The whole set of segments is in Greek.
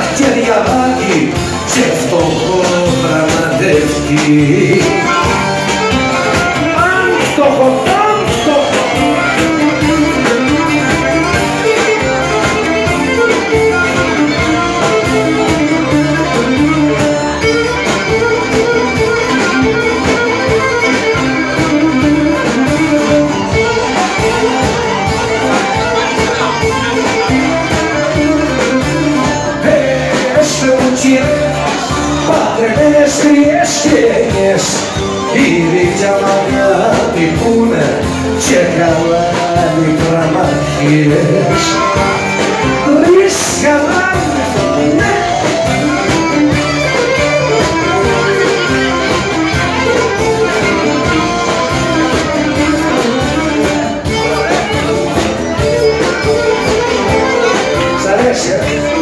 και διαβάκι και φτωχό πραγματεύτη. Αν φτωχό, αν φτωχό. Πάτρες κρυές γενιές, ήδη κι αμαγάπη πούνε και καλά μικρά μαχίες. Τρεις καλά, ναι. Σ' αρέσει,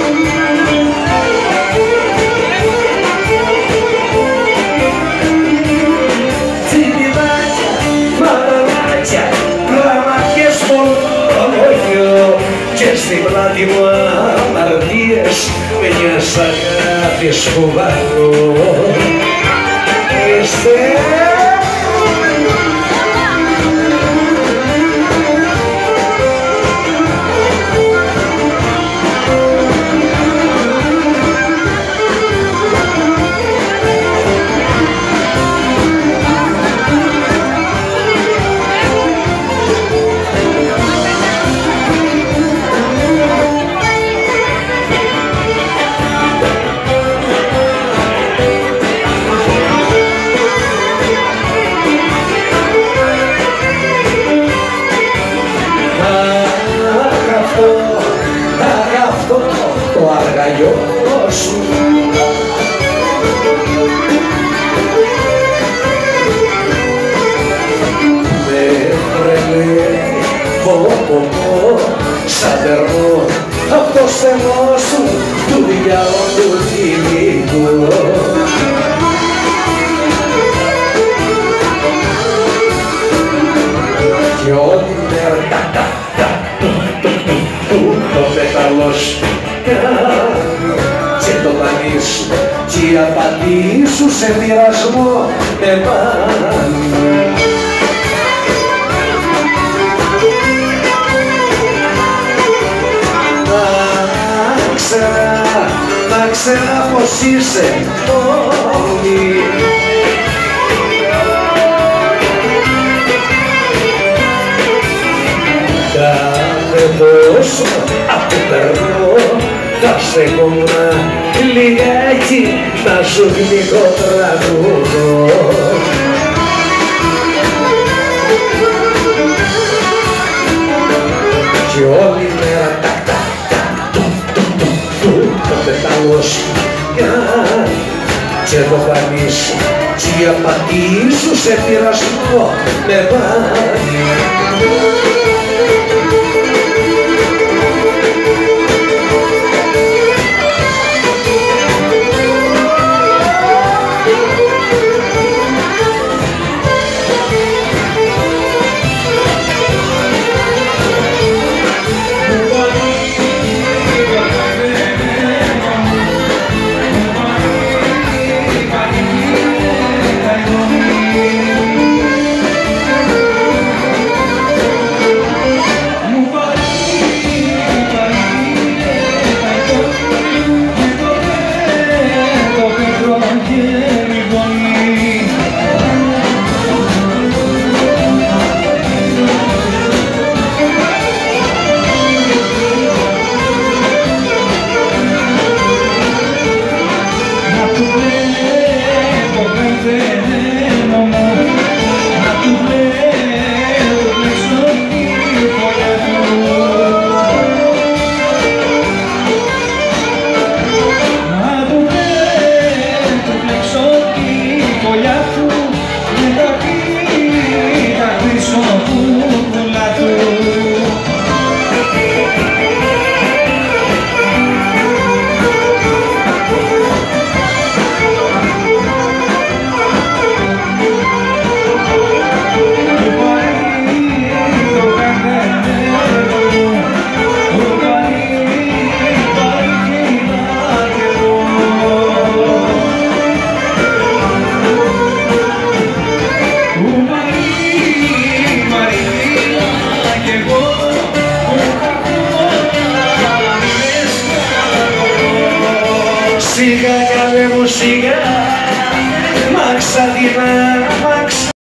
και στην πλάτη μου αμαρτίες μιας αγάπης που βάζω. Το αργαλιό σου με τρελαίνει, σαν τερνό απ' το στενό σου του διαόλου κυνηγό. Κι όλη μέρα το πέταλος και το πανί σου κι η απαντή σου σε πειρασμό με πάνε. Να ξέρα πως είσαι μόνη. Κάθε τόσο απ' περνώ θα σε κομμά λιγάκι να σου γλυκό τραγούδω. Κι όλη μέρα το πεταλό σου και το πανί σου κι η απαντή σου σε πειρασμό με πάνε. σιγά καλέ μου σιγά, μ' άξα την